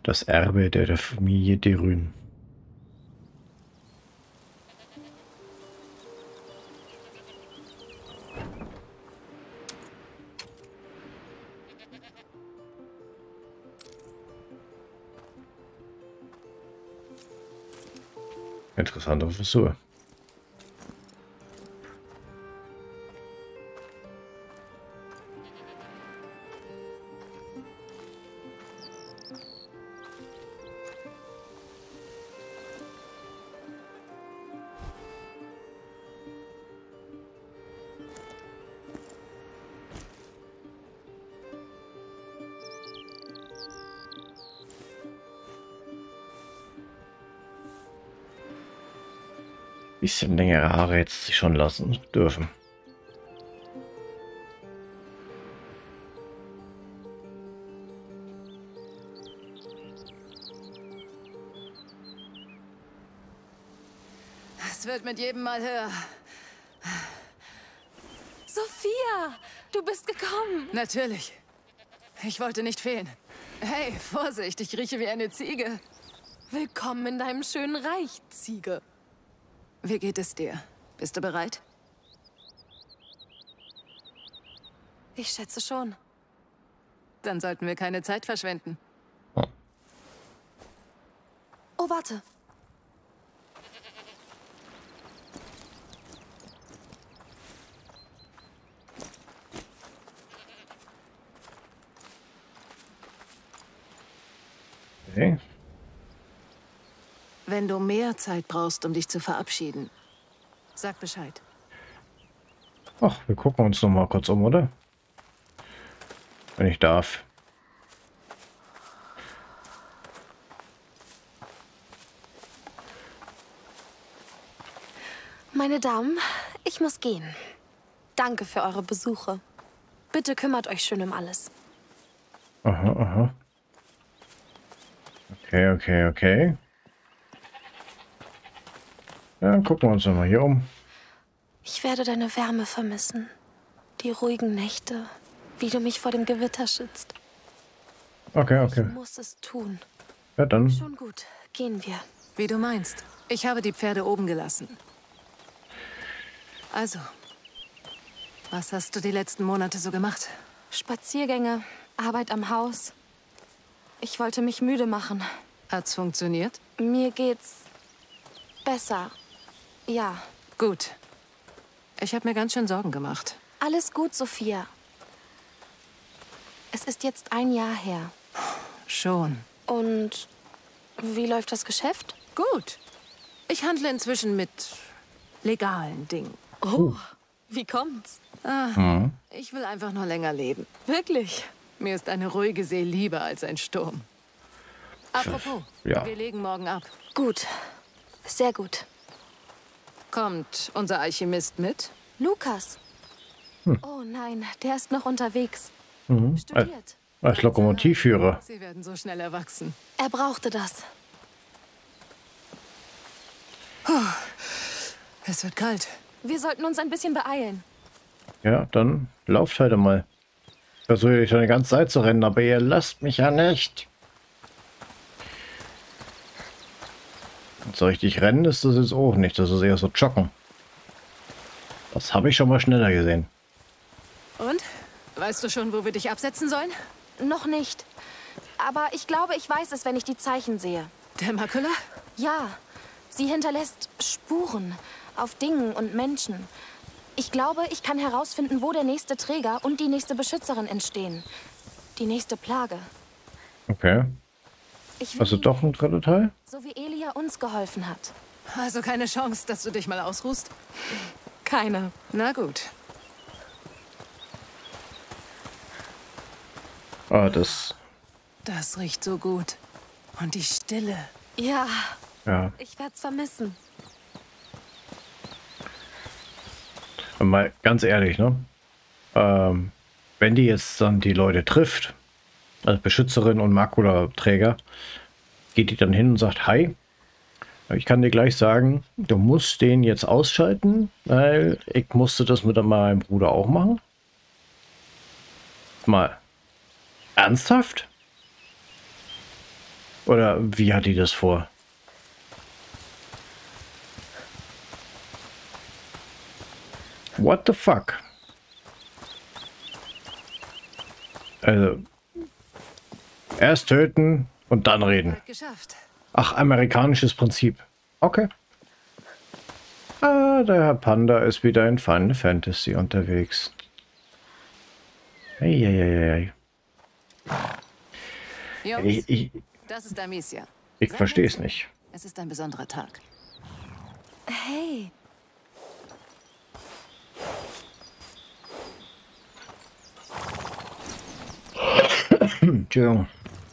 Das Erbe der Familie de Rune. Interessante Frisur. Bisschen längere Haare jetzt sich schon lassen dürfen. Es wird mit jedem Mal höher. Sophia, du bist gekommen. Natürlich. Ich wollte nicht fehlen. Hey, Vorsicht, ich rieche wie eine Ziege. Willkommen in deinem schönen Reich, Ziege. Wie geht es dir? Bist du bereit? Ich schätze schon. Dann sollten wir keine Zeit verschwenden. Oh, warte. Okay. Wenn du mehr Zeit brauchst, um dich zu verabschieden, sag Bescheid. Ach, wir gucken uns noch mal kurz um, oder? Wenn ich darf. Meine Damen, ich muss gehen. Danke für eure Besuche. Bitte kümmert euch schön um alles. Aha, aha. Okay, okay, okay. Ja, gucken wir uns noch mal hier um. Ich werde deine Wärme vermissen. Die ruhigen Nächte, wie du mich vor dem Gewitter schützt. Okay, okay. Ich muss es tun. Ja, dann. Schon gut, gehen wir. Wie du meinst. Ich habe die Pferde oben gelassen. Also, was hast du die letzten Monate so gemacht? Spaziergänge, Arbeit am Haus. Ich wollte mich müde machen. Hat's funktioniert? Mir geht's besser. Ja. Gut. Ich habe mir ganz schön Sorgen gemacht. Alles gut, Sophia. Es ist jetzt ein Jahr her. Schon. Und wie läuft das Geschäft? Gut. Ich handle inzwischen mit legalen Dingen. Oh, wie kommt's? Ich will einfach nur länger leben. Wirklich? Mir ist eine ruhige See lieber als ein Sturm. Apropos, Ja. wir legen morgen ab. Gut. Sehr gut. Kommt unser Alchemist mit? Lukas. Oh nein, der ist noch unterwegs. Mhm. Studiert. Als Lokomotivführer. Sie werden so schnell erwachsen. Er brauchte das. Es wird kalt. Wir sollten uns ein bisschen beeilen. Ja, dann lauft halt mal. Versuche ich schon die ganze Zeit zu rennen, aber ihr lasst mich ja nicht. Und so richtig rennen ist das jetzt auch nicht. Das ist eher so joggen. Das habe ich schon mal schneller gesehen. Und? Weißt du schon, wo wir dich absetzen sollen? Noch nicht. Aber ich glaube, ich weiß es, wenn ich die Zeichen sehe. Der Makula? Ja, sie hinterlässt Spuren auf Dingen und Menschen. Ich glaube, ich kann herausfinden, wo der nächste Träger und die nächste Beschützerin entstehen. Die nächste Plage. Okay. Ich will Also doch ein dritter Teil? so wie Elia uns geholfen hat. Also keine Chance, dass du dich mal ausruhst? Keine. Na gut. Ah, das. Das riecht so gut. Und die Stille. Ja, Ja. ich werde es vermissen. Mal ganz ehrlich, ne? Wenn die jetzt dann die Leute trifft, als Beschützerin und Makula-Träger, geht die dann hin und sagt, hi, ich kann dir gleich sagen, du musst den jetzt ausschalten, weil ich musste das mit meinem Bruder auch machen. Mal ernsthaft? Oder wie hat die das vor? What the fuck? Also, erst töten und dann reden. Bald geschafft. Ach, amerikanisches Prinzip. Okay. Ah, der Herr Panda ist wieder in Final Fantasy unterwegs. Eieieiei. Jungs, Ich das ist Amicia. verstehe es nicht. Es ist ein besonderer Tag. Hey, Entschuldigung.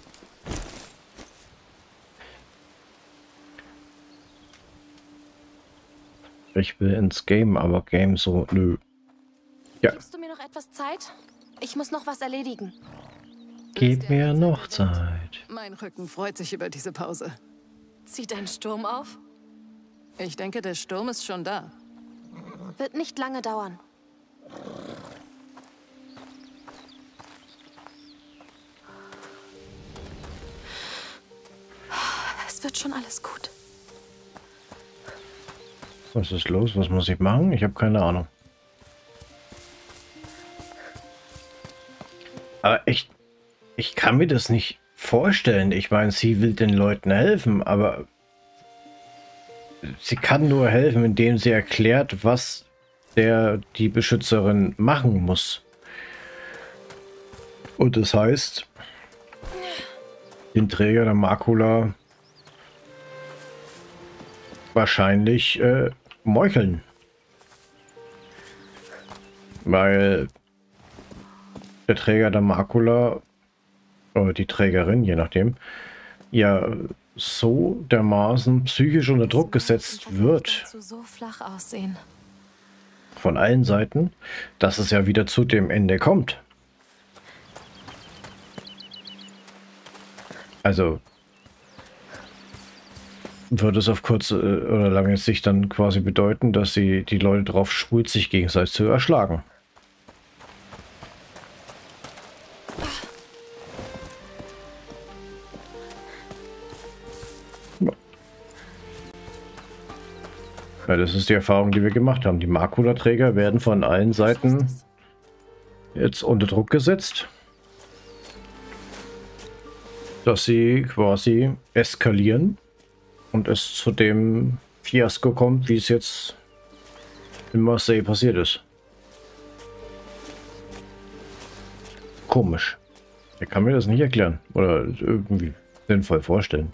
Ich will ins Game, aber Game so, nö. Ja, gibst du mir noch etwas Zeit? Ich muss noch was erledigen. gib mir noch Zeit. Mein Rücken freut sich über diese Pause. Zieht ein Sturm auf? Ich denke, der Sturm ist schon da. Wird nicht lange dauern. Es wird schon alles gut. Was ist los? Was muss ich machen? Ich habe keine Ahnung. Aber ich kann mir das nicht vorstellen. Ich meine, sie will den Leuten helfen, aber sie kann nur helfen, indem sie erklärt, was die Beschützerin machen muss. Und das heißt, den Träger der Makula wahrscheinlich meucheln. Weil der Träger der Makula, oder die Trägerin, je nachdem, ja so dermaßen psychisch unter Druck gesetzt wird So flach aussehen. von allen Seiten, dass es ja wieder zu dem Ende kommt. Also würde es auf kurze oder lange Sicht dann quasi bedeuten, dass sie die Leute drauf spult, sich gegenseitig zu erschlagen. Ja, das ist die Erfahrung, die wir gemacht haben. Die Makula-Träger werden von allen Seiten jetzt unter Druck gesetzt, dass sie quasi eskalieren und es zu dem Fiasko kommt, wie es jetzt in Marseille passiert ist. Komisch. Ich kann mir das nicht erklären oder irgendwie sinnvoll vorstellen.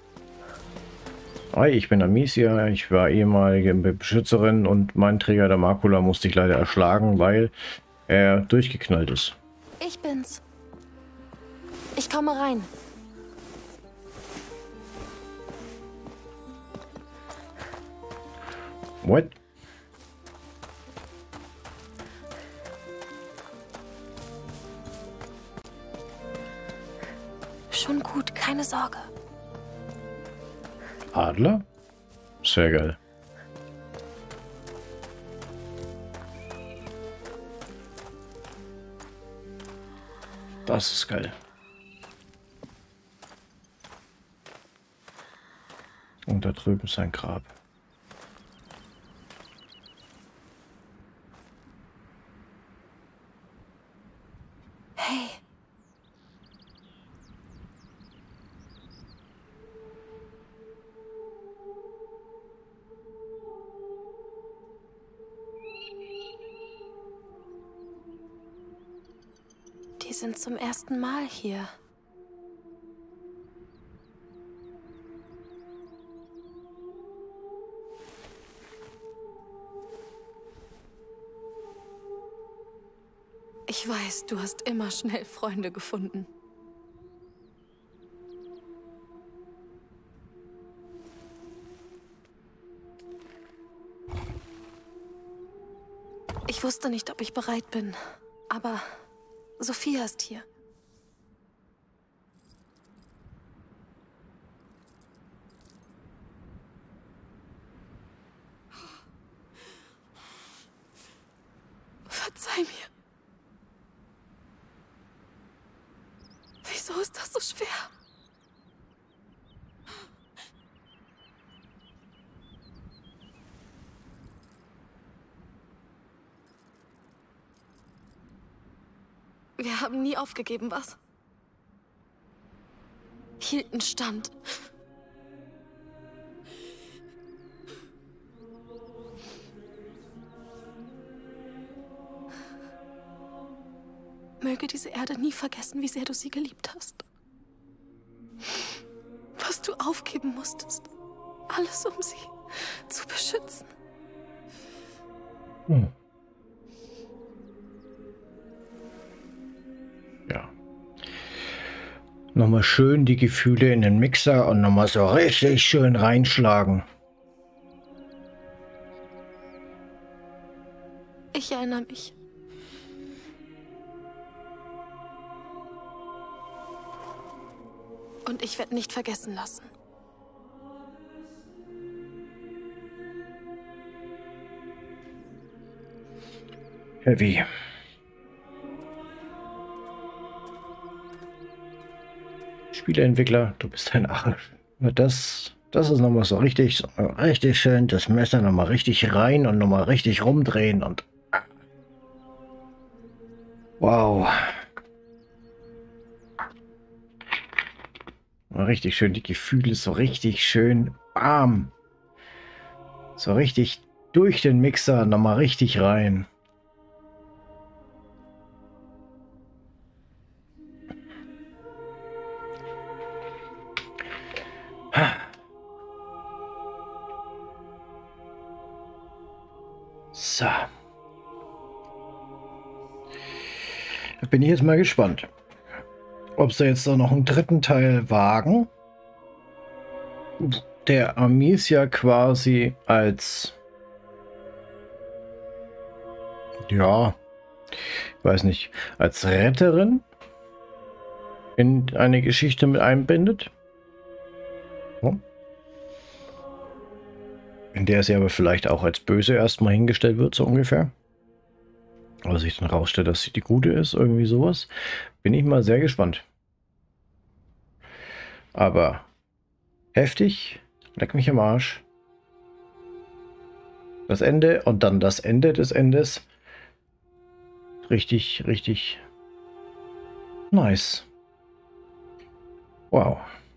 Hi, ich bin Amicia, ich war ehemalige Beschützerin und mein Träger der Makula musste ich leider erschlagen, weil er durchgeknallt ist. Ich bin's. Ich komme rein. What? Schon gut, keine Sorge. Adler? Sehr geil. Das ist geil. Und da drüben ist ein Grab. Hey, die sind zum ersten Mal hier. Ich weiß, du hast immer schnell Freunde gefunden. Ich wusste nicht, ob ich bereit bin, aber Sophia ist hier. Verzeih mir. Wieso ist das so schwer? Wir haben nie aufgegeben, was? Hielten stand. Möge diese Erde nie vergessen, wie sehr du sie geliebt hast. Was du aufgeben musstest. Alles, um sie zu beschützen. Ja. Nochmal schön die Gefühle in den Mixer und nochmal so richtig schön reinschlagen. Ich erinnere mich. Und ich werde nicht vergessen lassen. Heavy. Spieleentwickler, du bist ein Arsch. Das ist nochmal so richtig schön. Das Messer nochmal richtig rein und nochmal richtig rumdrehen und... Wow. Mal richtig schön die Gefühle, so richtig schön bam. So richtig durch den Mixer nochmal richtig rein. So. Da bin ich jetzt mal gespannt, ob sie jetzt da noch einen dritten Teil wagen, der Amicia quasi als, ja, ich weiß nicht, als Retterin in eine Geschichte mit einbindet. Ja. In der sie aber vielleicht auch als böse erstmal hingestellt wird, so ungefähr. Aber sich dann rausstellt, dass sie die Gute ist, irgendwie sowas. Bin ich mal sehr gespannt. Aber heftig, leck mich am Arsch. Das Ende und dann das Ende des Endes. Richtig, richtig nice. Wow.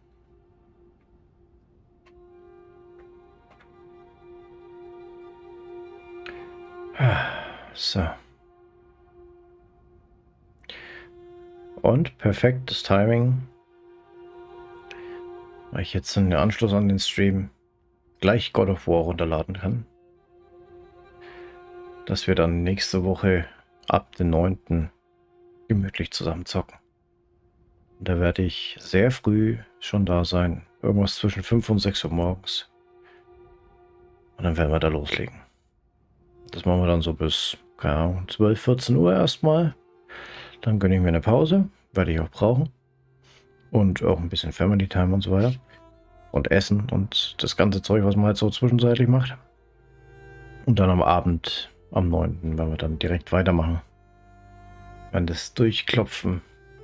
So. Und perfektes Timing, weil ich jetzt in Anschluss an den Stream gleich God of War runterladen kann. Dass wir dann nächste Woche ab den 9. gemütlich zusammen zocken. Und da werde ich sehr früh schon da sein. Irgendwas zwischen 5 und 6 Uhr morgens. Und dann werden wir da loslegen. Das machen wir dann so bis, keine Ahnung, 12, 14 Uhr erstmal. Dann gönne ich mir eine Pause. Werde ich auch brauchen. Und auch ein bisschen Family Time und so weiter. Und Essen und das ganze Zeug, was man halt so zwischenzeitlich macht. Und dann am Abend, am 9. werden wir dann direkt weitermachen. Wenn das durchklopfen.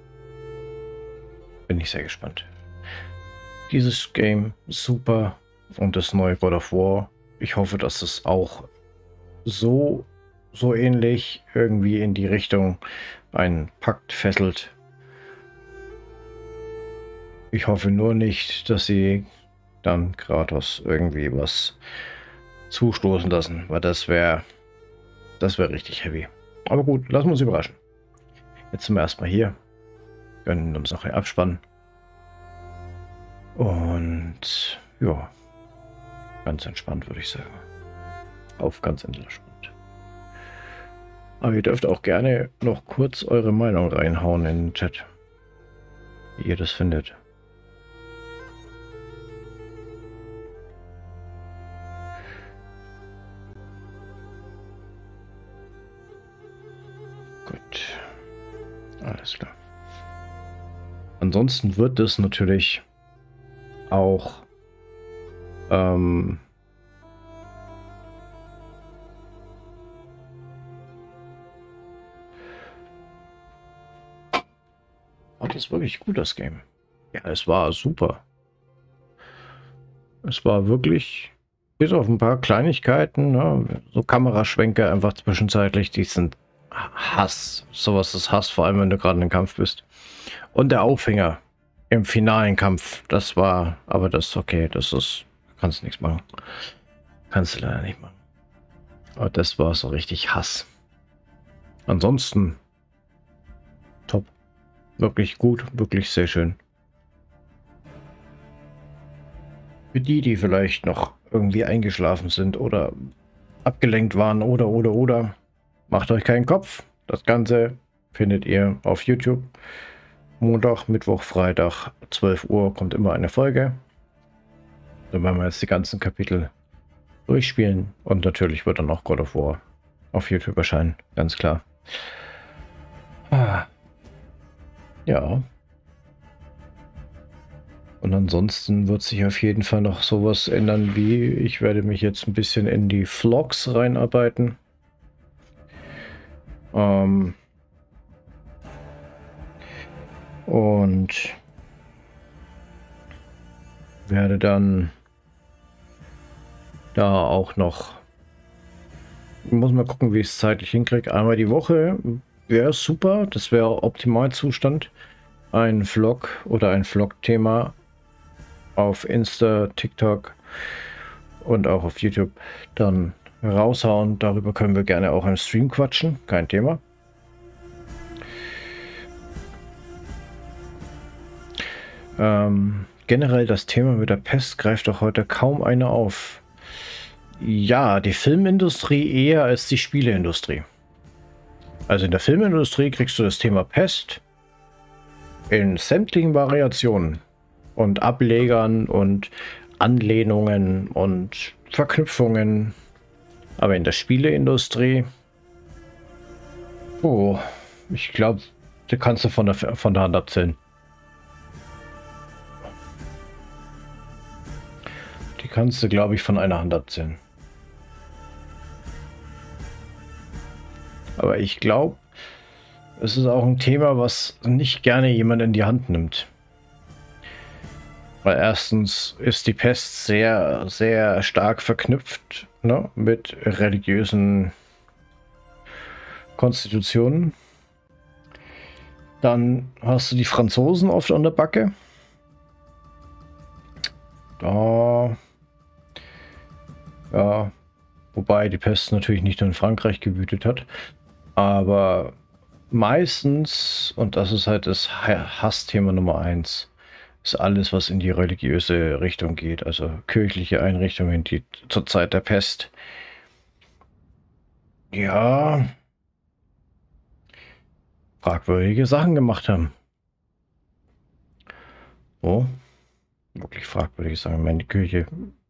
Bin ich sehr gespannt. Dieses Game super. Und das neue God of War. Ich hoffe, dass es auch so ähnlich irgendwie in die Richtung einen Pakt fesselt. Ich hoffe nur nicht, dass sie dann Kratos irgendwie was zustoßen lassen, weil das wäre richtig heavy. Aber gut, lassen wir uns überraschen. Jetzt sind wir erstmal hier, gönnen uns noch einen Abspann und ja, ganz entspannt würde ich sagen. Auf ganz entspannt. Aber ihr dürft auch gerne noch kurz eure Meinung reinhauen in den Chat, wie ihr das findet. Gut, alles klar. Ansonsten wird es natürlich auch das ist wirklich gut, das Game. Ja, es war super. Es war wirklich, bis auf ein paar Kleinigkeiten, ne, so Kameraschwenke einfach zwischenzeitlich, die sind Hass. Sowas ist Hass, vor allem wenn du gerade im Kampf bist. Und der Aufhänger im finalen Kampf, das war, aber das ist okay, das ist, kannst nichts machen. Kannst du leider nicht machen. Aber das war so richtig Hass. Ansonsten top. Wirklich gut, wirklich sehr schön. Für die, die vielleicht noch irgendwie eingeschlafen sind oder abgelenkt waren oder, macht euch keinen Kopf. Das Ganze findet ihr auf YouTube. Montag, Mittwoch, Freitag, 12 Uhr kommt immer eine Folge. Dann werden wir jetzt die ganzen Kapitel durchspielen. Und natürlich wird dann auch God of War auf YouTube erscheinen, ganz klar. Ja. Und ansonsten wird sich auf jeden Fall noch sowas ändern wie, ich werde mich jetzt ein bisschen in die Vlogs reinarbeiten. Und werde dann da auch noch, ich muss mal gucken, wie ich es zeitlich hinkriege. Einmal die Woche wäre super, das wäre Optimalzustand. Ein Vlog oder ein Vlog-Thema auf Insta, TikTok und auch auf YouTube dann raushauen. Darüber können wir gerne auch im Stream quatschen, kein Thema. Generell das Thema mit der Pest greift doch heute kaum einer auf. Ja, die Filmindustrie eher als die Spieleindustrie. Also in der Filmindustrie kriegst du das Thema Pest in sämtlichen Variationen und Ablegern und Anlehnungen und Verknüpfungen. Aber in der Spieleindustrie, oh, ich glaube, da kannst du von der Hand abzählen. Die kannst du, glaube ich, von einer Hand abzählen. Aber ich glaube, es ist auch ein Thema, was nicht gerne jemand in die Hand nimmt. Weil erstens ist die Pest sehr, sehr stark verknüpft, ne, mit religiösen Konstitutionen. Dann hast du die Franzosen oft an der Backe. Da, ja, wobei die Pest natürlich nicht nur in Frankreich gewütet hat, aber meistens, und das ist halt das Hassthema Nummer 1, ist alles, was in die religiöse Richtung geht, also kirchliche Einrichtungen, die zur Zeit der Pest, ja, fragwürdige Sachen gemacht haben. Oh, wirklich fragwürdige Sachen. Ich meine, die Kirche,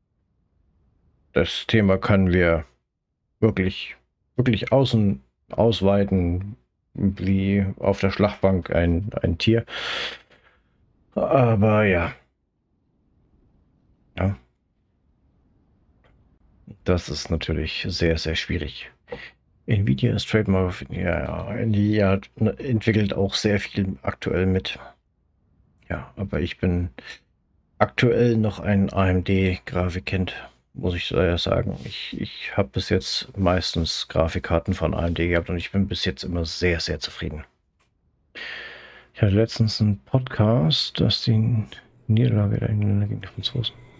das Thema können wir wirklich, wirklich ausweiten, wie auf der Schlachtbank ein Tier. Aber ja. Ja. Das ist natürlich sehr, sehr schwierig. Nvidia ist Trademark. Ja, Nvidia entwickelt auch sehr viel aktuell mit. Ja, aber ich bin aktuell noch ein AMD-Grafikkind, muss ich sagen. Ich habe bis jetzt meistens Grafikkarten von AMD gehabt und ich bin bis jetzt immer sehr, sehr zufrieden. Ich hatte letztens einen Podcast, dass die Niederlage der Engländer gegen die Franzosen.